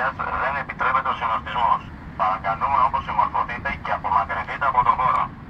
ασφαλείας δεν επιτρέπεται ο συνοστισμός. Παρακαλούμε όπως συμμορφωθείτε και απομακρυνθείτε από τον χώρο.